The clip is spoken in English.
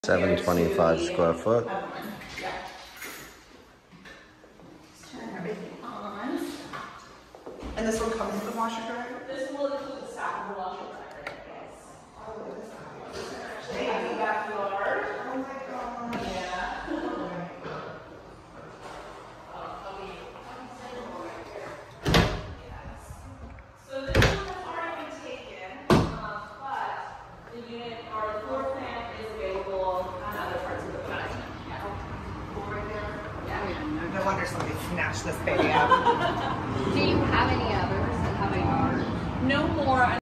725 square foot. Turn everything on. And this one comes with the washer dryer? This will include the stack of the washer dryer. Yes. Baby backyard. Oh my god. Yeah. So this one has already been taken, but the unit or the floor plan is available on other parts of the building. No wonder somebody snatched this baby out. Do you have any others that have a yard? No more.